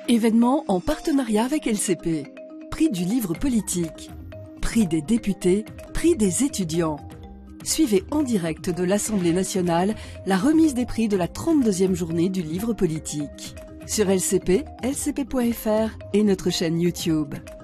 Événement en partenariat avec LCP. Prix du livre politique. Prix des députés. Prix des étudiants. Suivez en direct de l'Assemblée nationale la remise des prix de la 32e journée du livre politique. Sur LCP, lcp.fr et notre chaîne YouTube.